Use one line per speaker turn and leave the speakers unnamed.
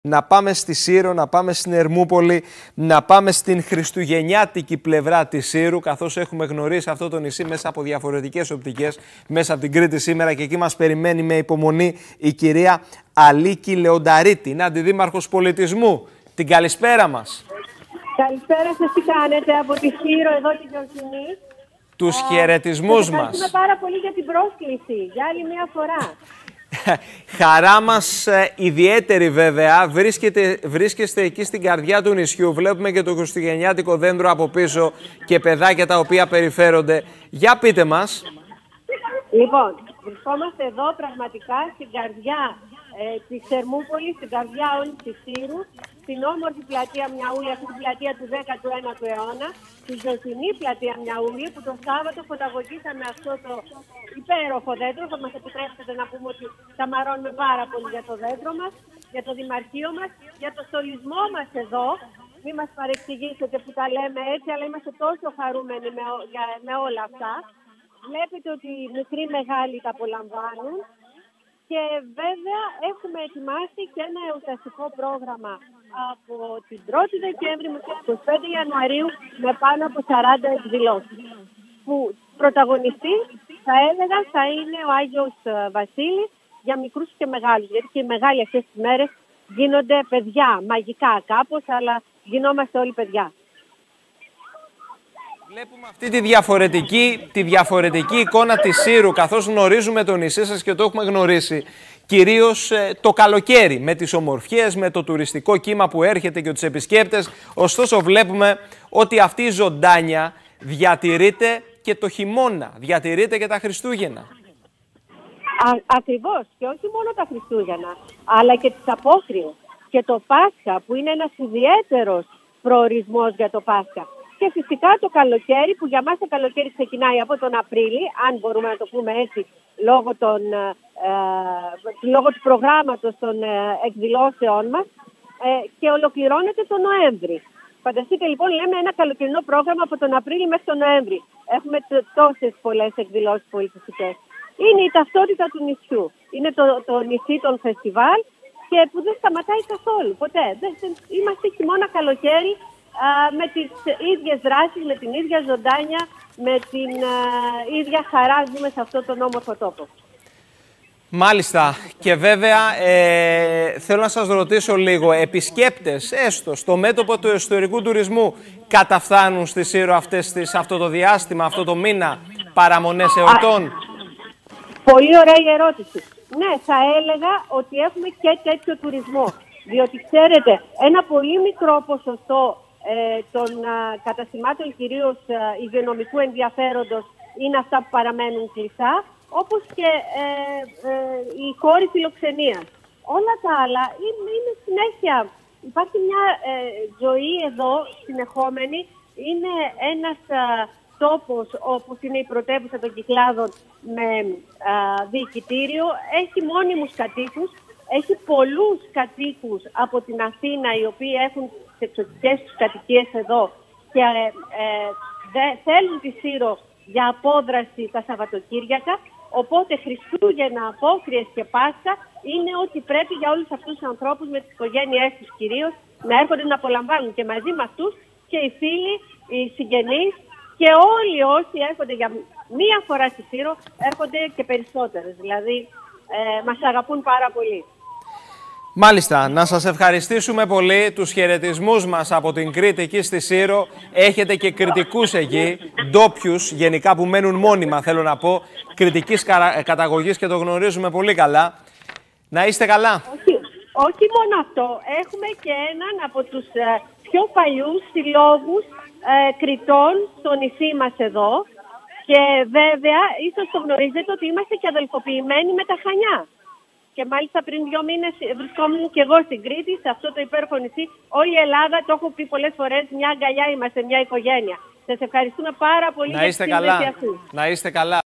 Να πάμε στη Σύρο, να πάμε στην Ερμούπολη, να πάμε στην χριστουγεννιάτικη πλευρά της Σύρου, καθώς έχουμε γνωρίσει αυτό το νησί μέσα από διαφορετικές οπτικές, μέσα από την Κρήτη σήμερα, και εκεί μας περιμένει με υπομονή η κυρία Αλίκη Λεονταρίτη. Είναι αντιδήμαρχος πολιτισμού. Την καλησπέρα μας.
Καλησπέρα σας, τι κάνετε από τη Σύρο εδώ τη Γιορτινή.
Τους χαιρετισμούς μας.
Ευχαριστούμε πάρα πολύ για την πρόσκληση, για άλλη μια φορά.
Χαρά μας ιδιαίτερη βέβαια, βρίσκεστε εκεί στην καρδιά του νησιού, βλέπουμε και το χριστουγεννιάτικο δέντρο από πίσω και παιδάκια τα οποία περιφέρονται. Για πείτε μας.
Λοιπόν, βρισκόμαστε εδώ πραγματικά στην καρδιά της Ερμούπολης, στην καρδιά όλης της Σύρου, στην όμορφη πλατεία Μιαούλη, αυτή την πλατεία του 19ου αιώνα, τη ζωντανή πλατεία Μιαούλη, που το Σάββατο φωταγωγήσαμε αυτό το υπέροχο δέντρο. Θα μας επιτρέψετε να πούμε ότι τα μαρώνουμε πάρα πολύ για το δέντρο μας, για το δημαρχείο μας, για το στολισμό μας εδώ. Μην μας παρεξηγήσετε που τα λέμε έτσι, αλλά είμαστε τόσο χαρούμενοι με όλα αυτά. Βλέπετε ότι οι μικροί μεγάλοι τα απολαμβάνουν. Και βέβαια έχουμε ετοιμάσει και ένα εορταστικό πρόγραμμα από την 1η Δεκέμβρη μέχρι τις 25 Ιανουαρίου με πάνω από 40 εκδηλώσεις. Που πρωταγωνιστής θα έλεγα θα είναι ο Άγιος Βασίλης για μικρούς και μεγάλους. Γιατί και οι μεγάλοι αυτές τις μέρες γίνονται παιδιά, μαγικά κάπως, αλλά γινόμαστε όλοι παιδιά.
Βλέπουμε αυτή τη διαφορετική εικόνα της Σύρου, καθώς γνωρίζουμε το νησί σας και το έχουμε γνωρίσει κυρίως το καλοκαίρι, με τις ομορφιές, με το τουριστικό κύμα που έρχεται και τους επισκέπτες. Ωστόσο βλέπουμε ότι αυτή η ζωντάνια διατηρείται και το χειμώνα, διατηρείται και τα Χριστούγεννα.
Ακριβώς, και όχι μόνο τα Χριστούγεννα, αλλά και τις Απόκριες και το Πάσχα, που είναι ένας ιδιαίτερος προορισμός για το Πάσχα. Και φυσικά το καλοκαίρι, που για μας το καλοκαίρι ξεκινάει από τον Απρίλη, αν μπορούμε να το πούμε έτσι, λόγω του προγράμματος των εκδηλώσεών μας, και ολοκληρώνεται τον Νοέμβρη. Φανταστείτε λοιπόν, λέμε ένα καλοκαιρινό πρόγραμμα από τον Απρίλη μέχρι τον Νοέμβρη. Έχουμε τόσες πολλές εκδηλώσεις πολιτιστικές. Είναι η ταυτότητα του νησιού. Είναι το νησί των φεστιβάλ και που δεν σταματάει καθόλου, ποτέ. Είμαστε χειμώνα καλοκαίρι, με τις ίδιες δράσεις, με την ίδια ζωντάνια, με την ίδια χαρά ζούμε σε αυτόν τον όμορφο τόπο.
Μάλιστα. Και βέβαια θέλω να σας ρωτήσω λίγο, επισκέπτες έστω στο μέτωπο του ιστορικού τουρισμού καταφθάνουν στη Σύρο αυτό το διάστημα, αυτό το μήνα, παραμονές εορτών?
Πολύ ωραία η ερώτηση. Ναι, θα έλεγα ότι έχουμε και τέτοιο τουρισμό, διότι ξέρετε, ένα πολύ μικρό ποσοστό των καταστημάτων κυρίως υγειονομικού ενδιαφέροντος είναι αυτά που παραμένουν κλειστά, όπως και οι χώροι φιλοξενίας. Όλα τα άλλα είναι συνέχεια. Υπάρχει μια ζωή εδώ συνεχόμενη. Είναι ένας τόπος όπως είναι η πρωτεύουσα των Κυκλάδων με διοικητήριο. Έχει μόνιμους κατοίκους. Έχει πολλούς κατοίκους από την Αθήνα, οι οποίοι έχουν τις εξωτικές τους κατοικίες εδώ και θέλουν τη Σύρο για απόδραση τα Σαββατοκύριακα. Οπότε Χριστούγεννα, Απόκριες και Πάσχα είναι ό,τι πρέπει για όλους αυτούς τους ανθρώπους, με τις οικογένειές τους κυρίως, να έρχονται να απολαμβάνουν. Και μαζί με αυτούς και οι φίλοι, οι συγγενείς και όλοι όσοι έρχονται για μία φορά στη Σύρο, έρχονται και περισσότερες. Δηλαδή μας αγαπούν πάρα πολύ.
Μάλιστα, να σας ευχαριστήσουμε πολύ, τους χαιρετισμούς μας από την Κρήτη εκεί στη Σύρο. Έχετε και κριτικούς εκεί, ντόπιους γενικά που μένουν μόνιμα, θέλω να πω, κριτικής καταγωγής, και το γνωρίζουμε πολύ καλά. Να είστε καλά.
Όχι μόνο αυτό, έχουμε και έναν από τους πιο παλιούς συλλόγους Κριτών στο νησί μας εδώ, και βέβαια ίσως το γνωρίζετε ότι είμαστε και αδελφοποιημένοι με τα Χανιά. Και μάλιστα πριν 2 μήνες βρισκόμουν και εγώ στην Κρήτη, σε αυτό το υπέροχο νησί. Όλη η Ελλάδα, το έχω πει πολλές φορές, μια αγκαλιά είμαστε, μια οικογένεια. Σας ευχαριστούμε πάρα πολύ για τη συνδέση αυτή.
Να είστε καλά.